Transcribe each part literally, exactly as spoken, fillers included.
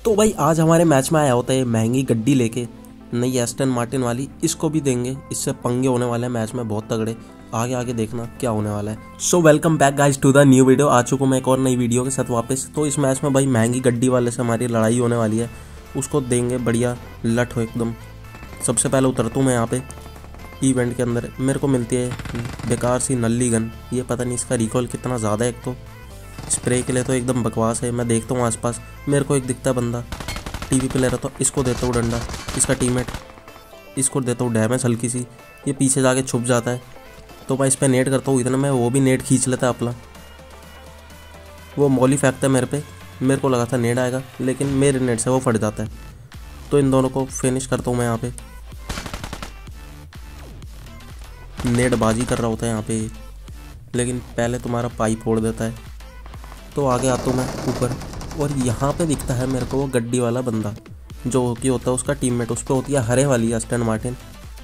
तो भाई आज हमारे मैच में आया होता है महंगी गड्डी लेके, नई एस्टन मार्टिन वाली। इसको भी देंगे, इससे पंगे होने वाले हैं मैच में बहुत तगड़े। आगे आगे देखना क्या होने वाला है। So welcome back guys to the new video. आ चुका मैं एक और नई वीडियो के साथ वापस। तो इस मैच में भाई महंगी गड्डी वाले से हमारी लड़ाई होने वाली है। उसको देंगे बढ़िया लट हो एकदम। सबसे पहले उतरता हूँ मैं यहाँ पे इवेंट के अंदर। मेरे को मिलती है बेकार सी नल्ली गन। ये पता नहीं इसका रिकॉल कितना ज़्यादा है। एक तो स्प्रे के लिए तो एकदम बकवास है। मैं देखता हूँ आसपास, मेरे को एक दिखता है बंदा टीवी पे ले रहा था। इसको देता हूँ डंडा, इसका टीममेट। इसको देता हूँ डैमेज हल्की सी। ये पीछे जाके छुप जाता है तो मैं इस पर नेट करता हूँ। इतना मैं वो भी नेट खींच लेता है अपना। वो मौली फेंकता है मेरे पे। मेरे को लगा था नेट आएगा, लेकिन मेरे नेट से वो फट जाता है। तो इन दोनों को फिनिश करता हूँ मैं यहाँ पे। नेट बाजी कर रहा होता है यहाँ पे, लेकिन पहले तुम्हारा पाइप फोड़ देता है। तो आगे आता हूँ मैं ऊपर, और यहाँ पे दिखता है मेरे को वो गड्डी वाला बंदा जो कि होता है उसका टीममेट। उस पर होती है हरे वाली एस्टन मार्टिन।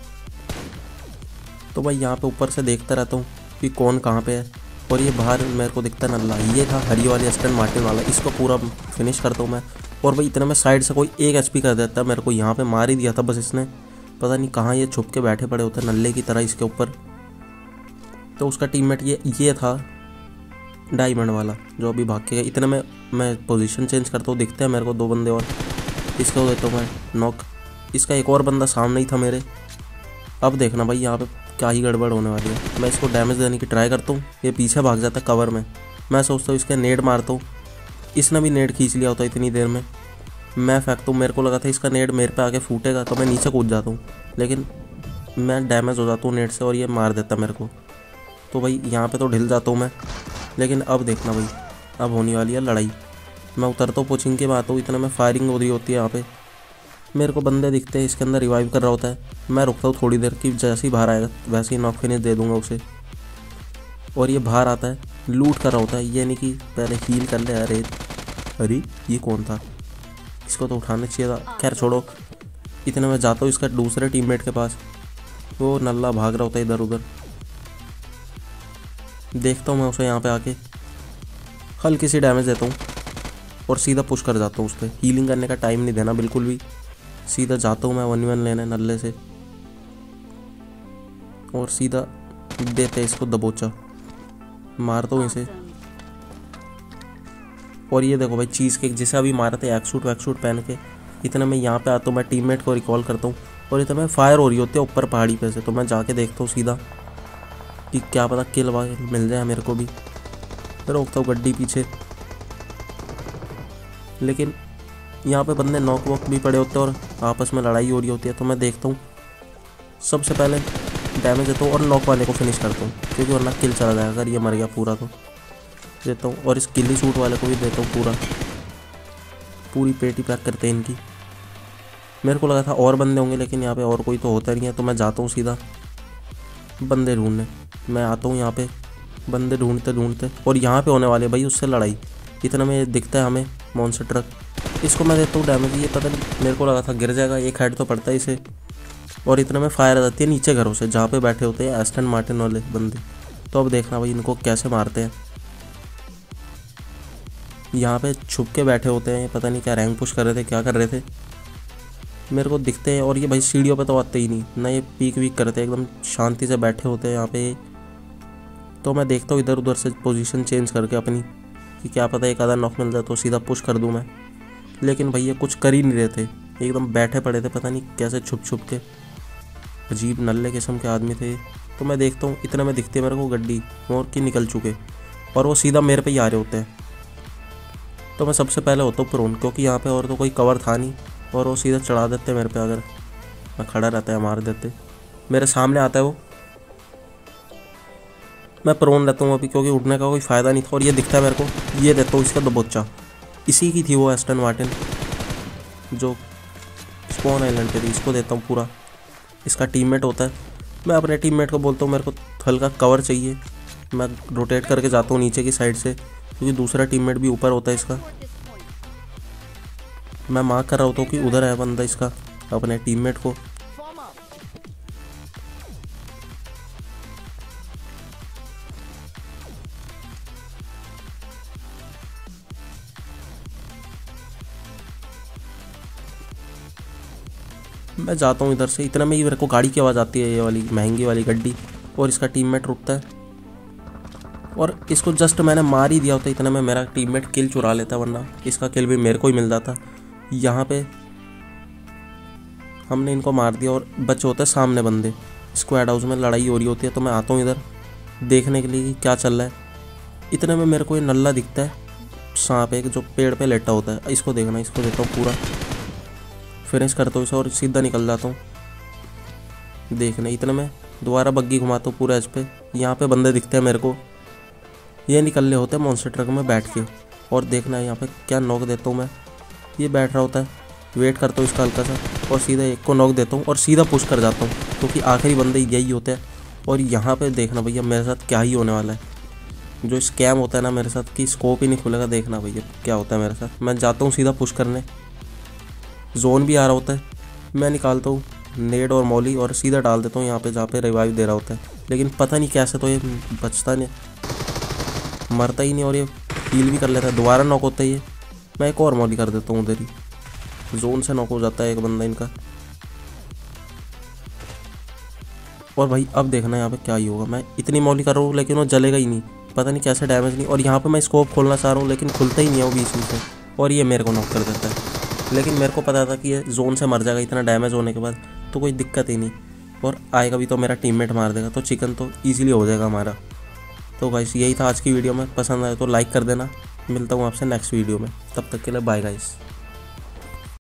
तो भाई यहाँ पे ऊपर से देखता रहता हूँ कि कौन कहाँ पे है। और ये बाहर मेरे को दिखता है नल्ला, ये था हरी वाली एस्टन मार्टिन वाला। इसको पूरा फिनिश करता हूँ मैं। और भाई इतना में साइड से कोई एक एचपी कर देता है मेरे को। यहाँ पे मार ही दिया था बस इसने। पता नहीं कहाँ ये छुप के बैठे पड़े होते नल्ले की तरह इसके ऊपर। तो उसका टीममेट ये ये था डायमंड वाला जो अभी भाग के गया। इतने में मैं पोजीशन चेंज करता हूँ, दिखते हैं मेरे को दो बंदे और। इसको देता हूँ मैं नॉक। इसका एक और बंदा सामने ही था मेरे। अब देखना भाई यहाँ पे क्या ही गड़बड़ होने वाली है। मैं इसको डैमेज देने की ट्राई करता हूँ, ये पीछे भाग जाता है कवर में। मैं सोचता हूँ इसके नेट मारता हूँ। इसने भी नेट खींच लिया होता इतनी देर में। मैं फेंकता हूँ, मेरे को लगा था इसका नेट मेरे पे आके फूटेगा तो मैं नीचे कूद जाता हूँ, लेकिन मैं डैमेज हो जाता हूँ नेट से और ये मार देता मेरे को। तो भाई यहाँ पे तो ढिल जाता हूँ मैं। लेकिन अब देखना भाई, अब होने वाली है लड़ाई। मैं उतरता हूँ कोचिंग के बाद, इतना में फायरिंग हो रही होती है यहाँ पे। मेरे को बंदे दिखते हैं, इसके अंदर रिवाइव कर रहा होता है। मैं रुकता हूँ थोड़ी देर की, जैसे ही बाहर आएगा वैसे ही नॉक फिनिश दे दूंगा उसे। और ये बाहर आता है, लूट कर रहा होता है। ये नहीं कि पहले हील कर ले। अरे अरे ये कौन था, इसको तो उठाना चाहिए था। खैर छोड़ो। इतने में जाता हूँ इसका दूसरे टीममेट के पास। वो नल्ला भाग रहा होता है इधर उधर। देखता हूँ मैं उसे यहाँ पे आके हल्की सी डैमेज देता हूँ और सीधा पुश कर जाता हूँ उस पर। हीलिंग करने का टाइम नहीं देना बिल्कुल भी। सीधा जाता हूँ मैं वन वन लेने नल्ले से, और सीधा देते इसको दबोचा। मारता हूँ इसे। और ये देखो भाई चीज़ केक जिसे अभी मारे थे एक सूट वैक सूट पहन के। इतना मैं यहाँ पे आता हूँ, मैं टीममेट को रिकॉल करता हूँ। और इतना में फायर हो रही होती है ऊपर पहाड़ी पे से। तो मैं जाके देखता हूँ सीधा कि क्या पता किल वाल मिल जाए मेरे को भी। रोकता हूँ गड्डी पीछे, लेकिन यहाँ पे बंदे नॉक वॉक भी पड़े होते हैं और आपस में लड़ाई हो रही होती है। तो मैं देखता हूँ सबसे पहले डैमेज देता हूँ और नॉक वाले को फिनिश करता हूँ, क्योंकि वरना किल चला जाएगा अगर ये मर गया पूरा। तो देता हूँ और इस किली सूट वाले को भी देता हूँ पूरा। पूरी पेटी पैक करते हैं इनकी। मेरे को लगा था और बंदे होंगे, लेकिन यहाँ पे और कोई तो होता नहीं है। तो मैं जाता हूँ सीधा बंदे ढूंढने। मैं आता हूँ यहाँ पे बंदे ढूंढते ढूंढते, और यहाँ पे होने वाले भाई उससे लड़ाई। इतना में दिखता है हमें मॉन्स्टर ट्रक। इसको मैं देता हूँ डैमेज। ये पता नहीं मेरे को लगा था गिर जाएगा, एक हेड तो पड़ता है इसे। और इतना में फायर आ जाती है नीचे घरों से जहाँ पे बैठे होते हैं एस्टन मार्टिन वाले बंदे। तो अब देखना भाई इनको कैसे मारते हैं। यहाँ पे छुप के बैठे होते हैं, पता नहीं क्या रैंक पुश कर रहे थे, क्या कर रहे थे। मेरे को दिखते हैं। और ये भाई सीढ़ियों पे तो आते ही नहीं ना, ये पीक वीक करते हैं, एकदम शांति से बैठे होते हैं यहाँ पे। तो मैं देखता हूँ इधर उधर से पोजीशन चेंज करके अपनी, कि क्या पता एक आधा नॉक मिल जाए तो सीधा पुश कर दूँ मैं। लेकिन भैया कुछ कर ही नहीं रहे थे, एकदम बैठे पड़े थे, पता नहीं कैसे छुप छुप के। अजीब नल्ले किस्म के आदमी थे। तो मैं देखता हूँ इतने में दिखती है मेरे को गड्डी मोर की निकल चुके, और वो सीधा मेरे पे ही आ रहे होते हैं। तो मैं सबसे पहले होता हूँ प्रोन, क्योंकि यहाँ पे और तो कोई कवर था नहीं। और वो सीधा चढ़ा देते मेरे पे, अगर मैं खड़ा रहता है मार देते। मेरे सामने आता है वो, मैं प्रोन रहता हूँ अभी, क्योंकि उठने का कोई फ़ायदा नहीं था। और ये दिखता है मेरे को, ये देता हूँ इसका दबोचा। इसी की थी वो एस्टन मार्टिन जो स्पॉन आइलैंड पे थी। इसको देता हूँ पूरा। इसका टीममेट होता है। मैं अपने टीममेट को बोलता हूँ मेरे को हल्का कवर चाहिए। मैं रोटेट करके जाता हूँ नीचे की साइड से, क्योंकि दूसरा टीममेट भी ऊपर होता है इसका। मैं मार्क कर रहा होता हूँ कि उधर है बंदा इसका, अपने टीममेट को। मैं जाता हूँ इधर से। इतना में ही मेरे को गाड़ी की आवाज़ आती है, ये वाली महंगी वाली गड्डी, और इसका टीममेट रुकता है और इसको जस्ट मैंने मार ही दिया होता। इतना में मेरा टीममेट किल चुरा लेता, वरना इसका किल भी मेरे को ही मिल जाता। यहाँ पे हमने इनको मार दिया और बचे होते सामने बंदे। स्क्वाड हाउस में लड़ाई हो रही होती है, तो मैं आता हूँ इधर देखने के लिए कि क्या चल रहा है। इतने में मेरे को ये नल्ला दिखता है, सांप एक जो पेड़ पे लेटा होता है। इसको देखना, इसको देता हूँ पूरा फिनिश करता हूँ इसे और सीधा निकल जाता हूँ देखने। इतने में दोबारा बग्गी घुमाता हूँ पूरा एज पे। यहाँ पे बंदे दिखते हैं मेरे को, ये निकलने होते हैं मॉन्स्टर ट्रक में बैठ के। और देखना है यहाँ पे क्या नॉक देता हूँ मैं। ये बैठ रहा होता है, वेट करता हूँ इसका हल्का सा और सीधा एक को नॉक देता हूँ और सीधा पुश कर जाता हूँ, क्योंकि तो आखिरी बंदे यही होते हैं। और यहाँ पे देखना भैया मेरे साथ क्या ही होने वाला है। जो स्कैम होता है ना मेरे साथ कि स्कोप ही नहीं खुलेगा, देखना भैया क्या होता है मेरे साथ। मैं जाता हूँ सीधा पुश करने, जोन भी आ रहा होता है, मैं निकालता हूँ नेड और मॉली और सीधा डाल देता हूँ यहाँ पे जहाँ पे रिवाइव दे रहा होता है। लेकिन पता नहीं कैसे तो ये बचता नहीं, मरता ही नहीं और ये हील भी कर लेता है। दोबारा नॉक होता है ये, मैं एक और मॉली कर देता हूँ उधर ही, जोन से नॉक हो जाता है एक बंदा इनका। और भाई अब देखना यहाँ पे क्या ही होगा। मैं इतनी मॉली कर रहा हूँ लेकिन वो जलेगा ही नहीं, पता नहीं कैसे डैमेज नहीं। और यहाँ पे मैं स्कोप खोलना चाह रहा हूँ लेकिन खुलता ही नहीं है वो बीच में से, और ये मेरे को नॉक कर देता है। लेकिन मेरे को पता था कि ये जोन से मर जाएगा इतना डैमेज होने के बाद, तो कोई दिक्कत ही नहीं। और आएगा भी तो मेरा टीममेट मार देगा, तो चिकन तो ईजिली हो जाएगा हमारा। तो गाइस यही था आज की वीडियो में, पसंद आए तो लाइक कर देना। मिलता हूँ आपसे नेक्स्ट वीडियो में, तब तक के लिए बाय गाइस।